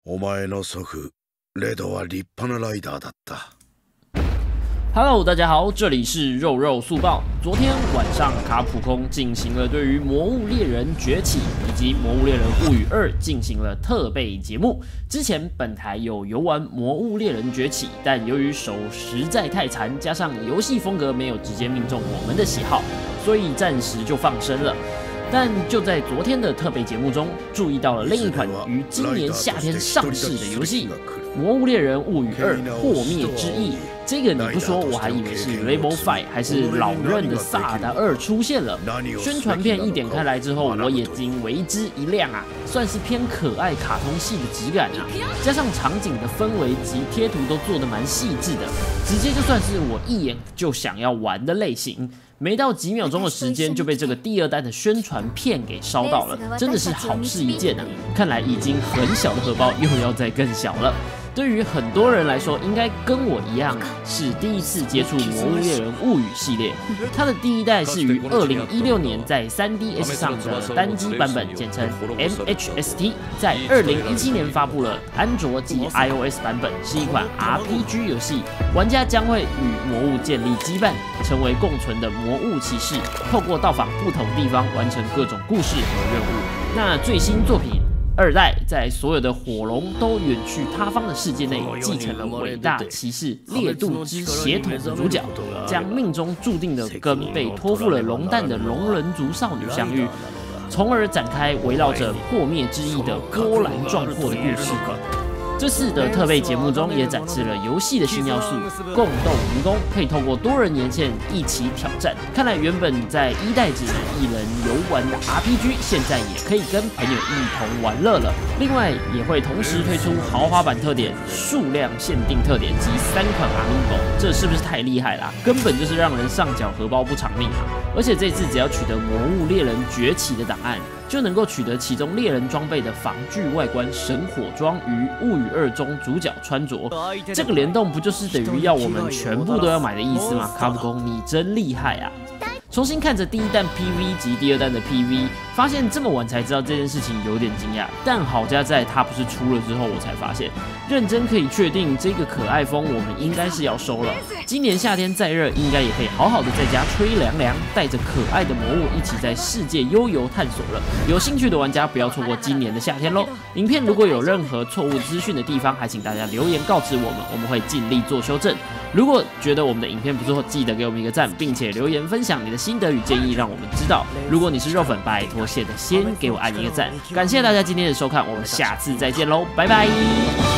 お前の祖父レドは立派なライダーだった。 Hello， 大家好，这里是肉肉速报。昨天晚上，卡普空进行了对于《魔物猎人崛起》以及《魔物猎人物语2》进行了特备节目。之前本台有游玩《魔物猎人崛起》，但由于手实在太残，加上游戏风格没有直接命中我们的喜好，所以暂时就放生了。但就在昨天的特备节目中，注意到了另一款于今年夏天上市的游戏《魔物猎人物语2：破灭之翼》。这个你不说，我还以为是 Level 5还是老任的萨尔达2出现了。宣传片一点开来之后，我眼睛为之一亮啊，算是偏可爱卡通系的质感啊，加上场景的氛围及贴图都做得蛮细致的，直接就算是我一眼就想要玩的类型。没到几秒钟的时间就被这个第二弹的宣传片给烧到了，真的是好事一件啊！看来已经很小的荷包又要再更小了。对于很多人来说，应该跟我一样是第一次接触《魔物猎人物语》系列。它的第一代是于2016年在 3DS 上的单机版本，简称 MHST， 在2017年发布了安卓及 iOS 版本，是一款 RPG 游戏。玩家将会与魔物建立羁绊，成为共存的魔物骑士，透过到访不同地方，完成各种故事和任务。那最新作品2代在所有的火龙都远去他方的世界内，继承了伟大骑士烈度之血统的主角，将命中注定的跟被托付了龙蛋的龙人族少女相遇，从而展开围绕着破灭之翼的波澜壮阔的故事。这次的特备节目中也展示了游戏的新要素——共斗迷宫，可以透过多人连线一起挑战。看来原本在1代只能一人游玩的 RPG， 现在也可以跟朋友一同玩乐了。另外也会同时推出豪华版特点、数量限定特点及3款 Amiibo， 这是不是太厉害啦？根本就是让人上缴荷包不偿命啊！而且这次只要取得《魔物猎人崛起》的档案，就能够取得其中猎人装备的防具外观神火装与物语2中主角穿着，这个联动不就是等于要我们全部都要买的意思吗？卡普空你真厉害啊！重新看着第一弹 PV 及第二弹的 PV， 发现这么晚才知道这件事情有点惊讶。但好家在它不是出了之后我才发现，认真可以确定这个可爱风我们应该是要收了。今年夏天再热，应该也可以好好的在家吹凉凉，带着可爱的魔物一起在世界悠游探索了。有兴趣的玩家不要错过今年的夏天咯。影片如果有任何错误资讯的地方，还请大家留言告知我们，我们会尽力做修正。如果觉得我们的影片不错，记得给我们一个赞，并且留言分享你的心得与建议，让我们知道。如果你是肉粉，拜托谢的先给我按一个赞。感谢大家今天的收看，我们下次再见喽，拜拜。